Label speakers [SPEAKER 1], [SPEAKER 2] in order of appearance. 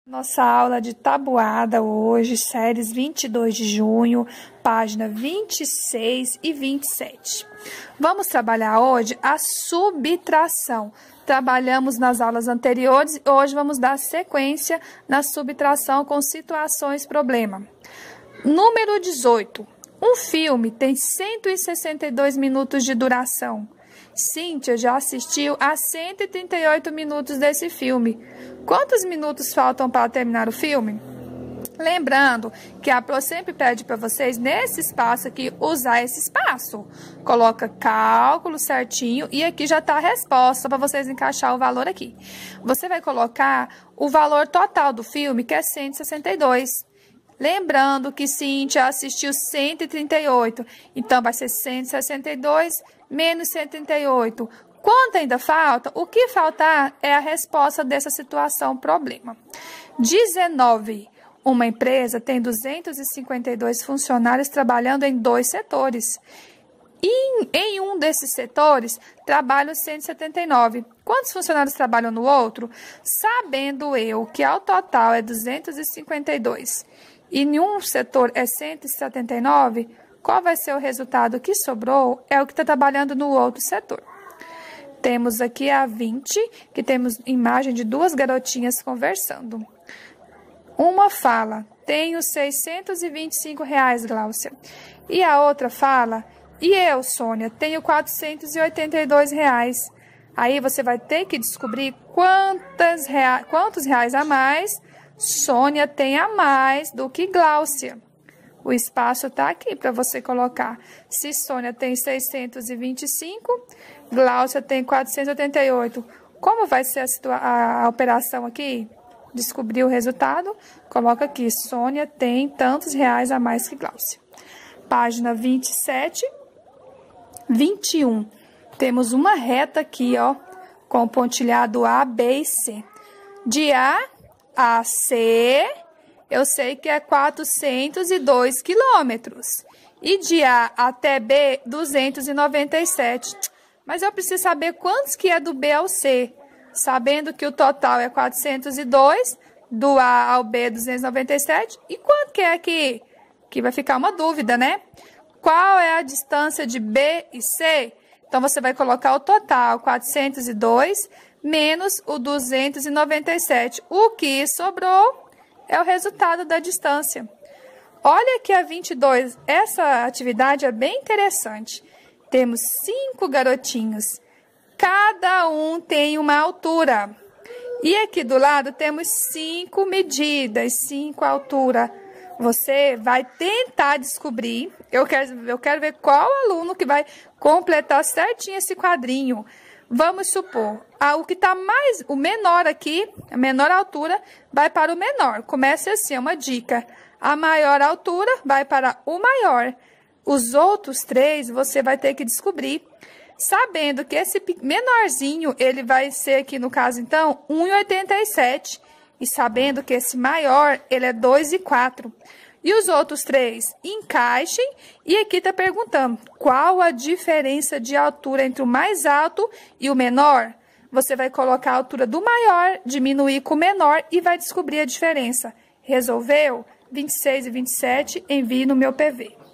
[SPEAKER 1] Nossa aula de tabuada hoje, séries 22 de junho, página 26 e 27. Vamos trabalhar hoje a subtração. Trabalhamos nas aulas anteriores e hoje vamos dar sequência na subtração com situações problema. Número 18. Um filme tem 162 minutos de duração. Cíntia já assistiu a 138 minutos desse filme. Quantos minutos faltam para terminar o filme? Lembrando que a Pro sempre pede para vocês, nesse espaço aqui, usar esse espaço. Coloca cálculo certinho e aqui já está a resposta para vocês encaixar o valor aqui. Você vai colocar o valor total do filme, que é 162. Lembrando que Cíntia assistiu 138, então vai ser 162 menos 138. Quanto ainda falta? O que faltar é a resposta dessa situação problema. 19. Uma empresa tem 252 funcionários trabalhando em 2 setores. E em um desses setores, trabalham 179. Quantos funcionários trabalham no outro? Sabendo eu que ao total é 252 e em um setor é 179, qual vai ser o resultado que sobrou? É o que está trabalhando no outro setor. Temos aqui a 20, que temos imagem de 2 garotinhas conversando. Uma fala, tenho R$625, Gláucia. E a outra fala, e eu, Sônia, tenho R$482. Aí você vai ter que descobrir quantos reais a mais Sônia tem a mais do que Gláucia. O espaço está aqui para você colocar. Se Sônia tem 625, Gláucia tem 488. Como vai ser a operação aqui? Descobrir o resultado, coloca aqui. Sônia tem tantos reais a mais que Gláucia. Página 27, 21. Temos uma reta aqui, ó, com pontilhado A, B e C. De A C, eu sei que é 402 quilômetros. E de A até B, 297. Mas eu preciso saber quantos que é do B ao C. Sabendo que o total é 402, do A ao B, 297. E quanto que é aqui? Que vai ficar uma dúvida, né? Qual é a distância de B e C? Então, você vai colocar o total, 402, menos o 297. O que sobrou é o resultado da distância. Olha aqui a 22. Essa atividade é bem interessante. Temos 5 garotinhos. Cada um tem uma altura. E aqui do lado temos 5 medidas, 5 alturas. Você vai tentar descobrir. Eu quero ver qual aluno que vai completar certinho esse quadrinho. Vamos supor, o que está mais, o menor aqui, a menor altura, vai para o menor. Começa assim, é uma dica. A maior altura vai para o maior. Os outros 3 você vai ter que descobrir. Sabendo que esse menorzinho, ele vai ser aqui no caso, então, 1,87. E sabendo que esse maior, ele é 2,4. E os outros 3 encaixem. E aqui está perguntando, qual a diferença de altura entre o mais alto e o menor? Você vai colocar a altura do maior, diminuir com o menor e vai descobrir a diferença. Resolveu? 26 e 27, envie no meu PV.